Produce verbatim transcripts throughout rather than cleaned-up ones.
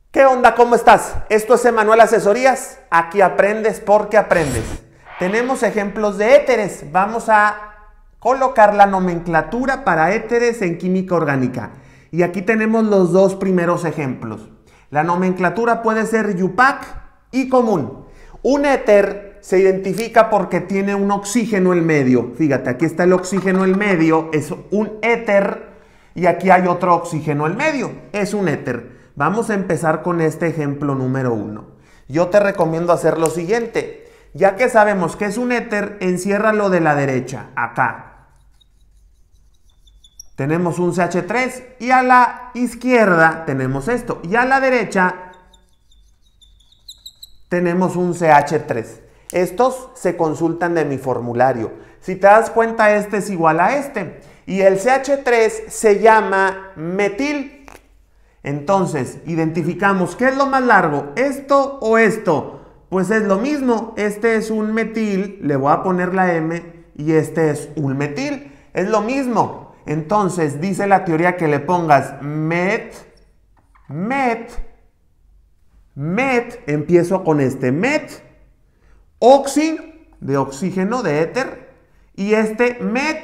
¿Qué onda? ¿Cómo estás? Esto es Emanuel Asesorías. Aquí aprendes porque aprendes. Tenemos ejemplos de éteres. Vamos a colocar la nomenclatura para éteres en química orgánica. Y aquí tenemos los dos primeros ejemplos. La nomenclatura puede ser I U P A C y común. Un éter se identifica porque tiene un oxígeno en medio. Fíjate, aquí está el oxígeno en medio, es un éter. Y aquí hay otro oxígeno en medio, es un éter. Vamos a empezar con este ejemplo número uno. Yo te recomiendo hacer lo siguiente. Ya que sabemos que es un éter, enciérralo de la derecha, acá. Tenemos un C H tres y a la izquierda tenemos esto. Y a la derecha tenemos un C H tres. Estos se consultan de mi formulario. Si te das cuenta, este es igual a este. Y el C H tres se llama metil. Entonces, identificamos qué es lo más largo, esto o esto. Pues es lo mismo, este es un metil, le voy a poner la M, y este es un metil. Es lo mismo. Entonces, dice la teoría que le pongas met, met, met, empiezo con este met, oxi, de oxígeno, de éter, y este met,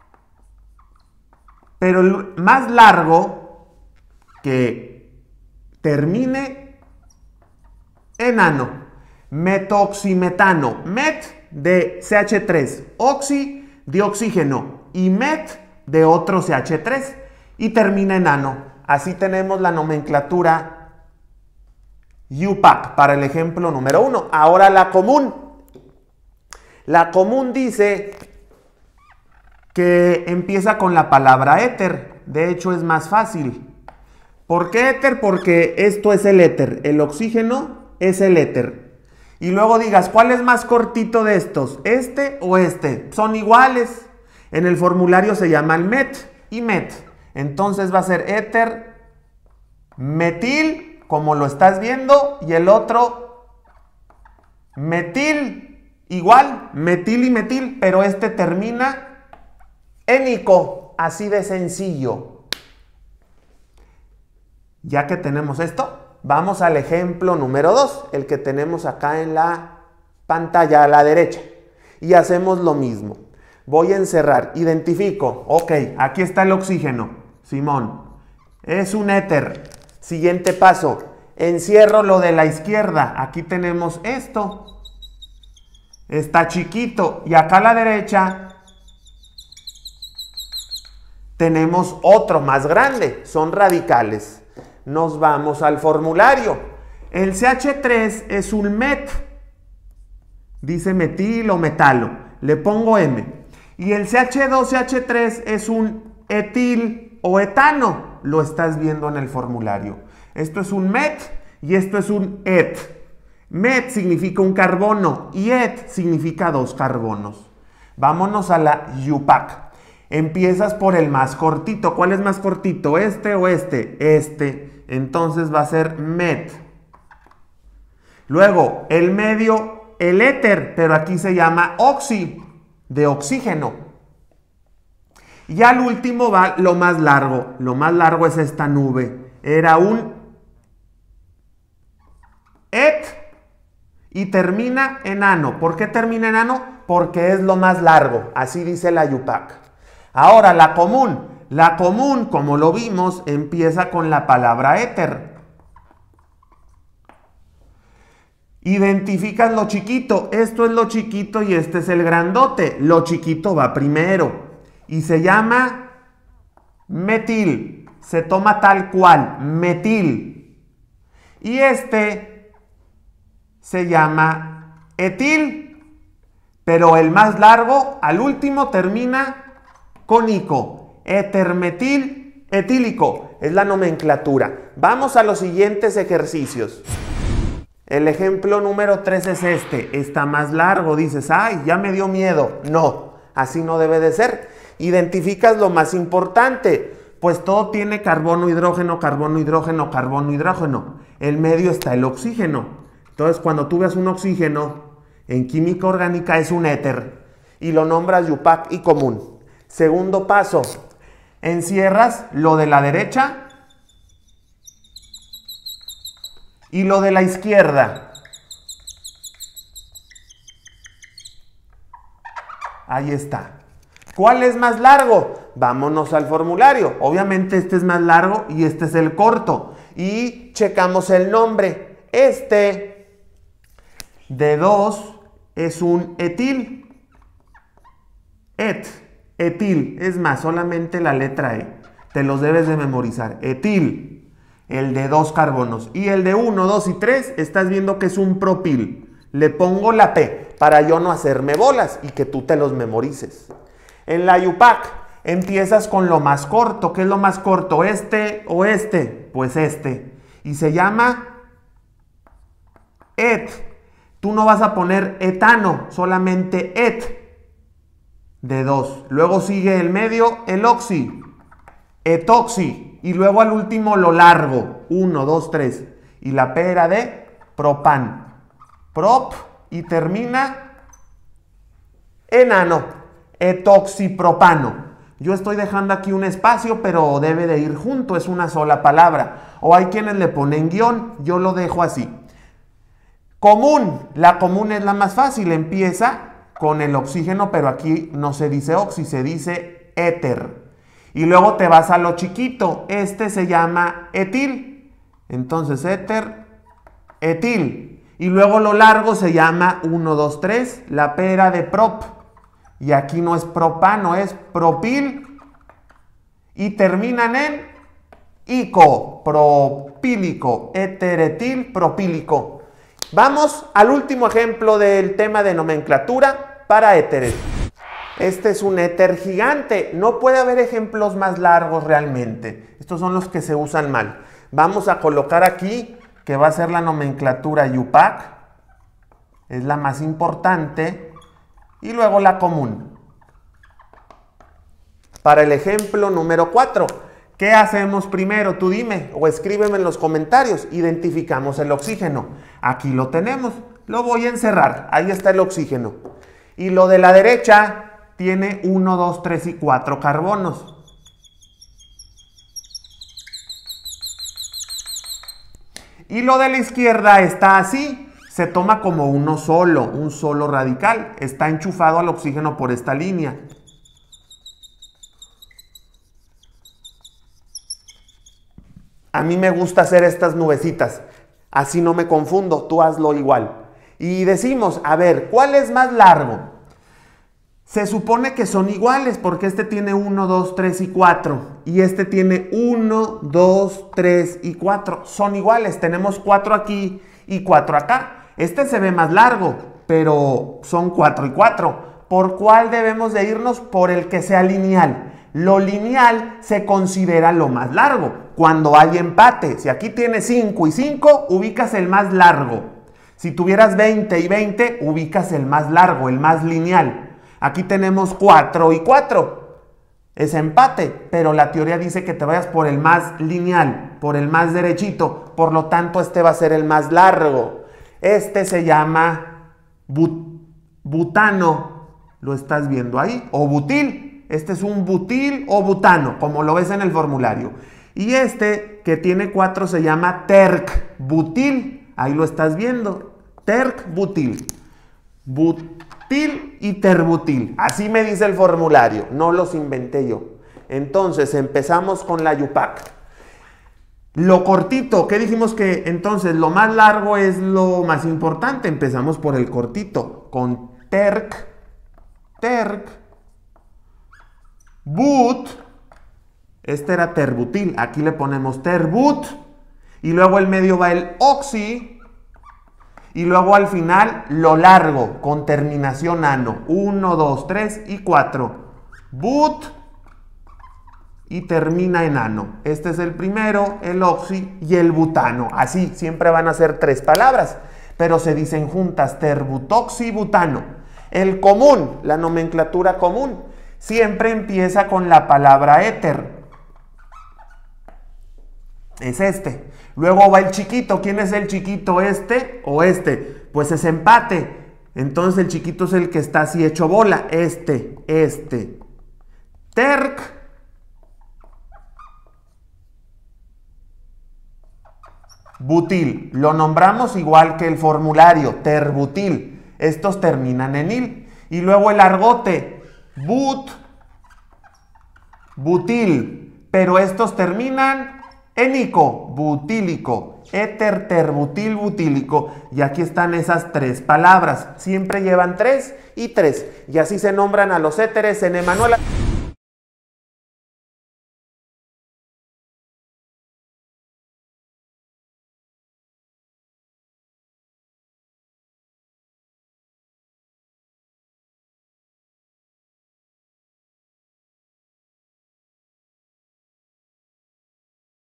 pero el más largo que termine en ano, metoximetano, met de C H tres, oxi de oxígeno y met de otro C H tres y termina en ano. Así tenemos la nomenclatura I U P A C para el ejemplo número uno. Ahora la común. La común dice que empieza con la palabra éter. De hecho es más fácil. ¿Por qué éter? Porque esto es el éter. El oxígeno es el éter. Y luego digas, ¿cuál es más cortito de estos? ¿Este o este? Son iguales. En el formulario se llaman met y met. Entonces va a ser éter metil, como lo estás viendo, y el otro metil, igual, metil y metil, pero este termina en ico, así de sencillo. Ya que tenemos esto, vamos al ejemplo número dos, el que tenemos acá en la pantalla a la derecha. Y hacemos lo mismo. Voy a encerrar, identifico, ok, aquí está el oxígeno, Simón. Es un éter. Siguiente paso, encierro lo de la izquierda. Aquí tenemos esto. Está chiquito. Y acá a la derecha tenemos otro más grande. Son radicales. Nos vamos al formulario. El C H tres es un met. Dice metil o metalo. Le pongo M. Y el C H dos C H tres es un etil o etano. Lo estás viendo en el formulario. Esto es un met y esto es un et. Met significa un carbono y et significa dos carbonos. Vámonos a la I U P A C. Empiezas por el más cortito. ¿Cuál es más cortito? ¿Este o este? Este. Entonces va a ser met. Luego, el medio, el éter, pero aquí se llama oxi, de oxígeno. Y al último va lo más largo. Lo más largo es esta nube. Era un et y termina en ano. ¿Por qué termina en ano? Porque es lo más largo. Así dice la I U P A C. Ahora, la común. La común, como lo vimos, empieza con la palabra éter. Identificas lo chiquito. Esto es lo chiquito y este es el grandote. Lo chiquito va primero. Y se llama metil. Se toma tal cual, metil. Y este se llama etil. Pero el más largo, al último, termina con ico. Éter-metil etílico. Es la nomenclatura. Vamos a los siguientes ejercicios. El ejemplo número tres es este. Está más largo. Dices, ay, ya me dio miedo. No, así no debe de ser. Identificas lo más importante. Pues todo tiene carbono, hidrógeno, carbono, hidrógeno, carbono, hidrógeno. En medio está el oxígeno. Entonces, cuando tú ves un oxígeno, en química orgánica es un éter. Y lo nombras I U P A C y común. Segundo paso. Encierras lo de la derecha Y lo de la izquierda. Ahí está. ¿Cuál es más largo? Vámonos al formulario. Obviamente este es más largo y este es el corto. Y checamos el nombre. Este de dos es un etil. Et, etil. Es más, solamente la letra E. Te los debes de memorizar. Etil. El de dos carbonos. Y el de uno, dos y tres, estás viendo que es un propil. Le pongo la P para yo no hacerme bolas y que tú te los memorices. En la Yupac empiezas con lo más corto. ¿Qué es lo más corto? ¿Este o este? Pues este. Y se llama et. Tú no vas a poner etano, solamente et de dos. Luego sigue el medio, el oxi, etoxi. Y luego al último lo largo, uno, dos, tres. Y la P era de propan. Prop y termina en ano, etoxipropano. Yo estoy dejando aquí un espacio, pero debe de ir junto, es una sola palabra. O hay quienes le ponen guión, yo lo dejo así. Común, la común es la más fácil, empieza con el oxígeno, pero aquí no se dice oxi, se dice éter. Y luego te vas a lo chiquito, este se llama etil. Entonces éter, etil. Y luego lo largo se llama uno, dos, tres, la P era de prop. Y aquí no es propano, es propil. Y terminan en ico, propílico, éter-etil, propílico. Vamos al último ejemplo del tema de nomenclatura para éteres. Este es un éter gigante. No puede haber ejemplos más largos realmente. Estos son los que se usan mal. Vamos a colocar aquí que va a ser la nomenclatura Yupac. Es la más importante. Y luego la común. Para el ejemplo número cuatro. ¿Qué hacemos primero? Tú dime o escríbeme en los comentarios. Identificamos el oxígeno. Aquí lo tenemos. Lo voy a encerrar. Ahí está el oxígeno. Y lo de la derecha tiene uno, dos, tres y cuatro carbonos. Y lo de la izquierda está así. Se toma como uno solo, un solo radical. Está enchufado al oxígeno por esta línea. A mí me gusta hacer estas nubecitas. Así no me confundo. Tú hazlo igual. Y decimos, a ver, ¿cuál es más largo? Se supone que son iguales porque este tiene uno, dos, tres y cuatro. Y este tiene uno, dos, tres y cuatro. Son iguales. Tenemos cuatro aquí y cuatro acá. Este se ve más largo, pero son cuatro y cuatro. ¿Por cuál debemos de irnos? Por el que sea lineal. Lo lineal se considera lo más largo. Cuando hay empate, si aquí tienes cinco y cinco, ubicas el más largo. Si tuvieras veinte y veinte, ubicas el más largo, el más lineal. Aquí tenemos cuatro y cuatro. Es empate, pero la teoría dice que te vayas por el más lineal, por el más derechito. Por lo tanto, este va a ser el más largo. Este se llama but butano. ¿Lo estás viendo ahí? O butil. Este es un butil o butano, como lo ves en el formulario. Y este que tiene cuatro se llama terc butil. Ahí lo estás viendo. Terc butil. Butil y terbutil. Así me dice el formulario. No los inventé yo. Entonces empezamos con la Yupac. Lo cortito, ¿qué dijimos que entonces lo más largo es lo más importante? Empezamos por el cortito. Con terc, terc, but. Este era terbutil. Aquí le ponemos terbut. Y luego el medio va el oxi. Y luego al final lo largo con terminación ano. uno, dos, tres y cuatro. But. Y termina en ano. Este es el primero, el oxi y el butano. Así, siempre van a ser tres palabras. Pero se dicen juntas terbutoxi, butano. El común, la nomenclatura común, siempre empieza con la palabra éter. Es este. Luego va el chiquito. ¿Quién es el chiquito? ¿Este o este? Pues es empate. Entonces el chiquito es el que está así hecho bola. Este, este. Terc. butil. Lo nombramos igual que el formulario, terbutil. Estos terminan en il. Y luego el argote, but, butil. Pero estos terminan en ico, butílico. Éter, terbutil, butílico. Y aquí están esas tres palabras. Siempre llevan tres y tres. Y así se nombran a los éteres en Emanuel.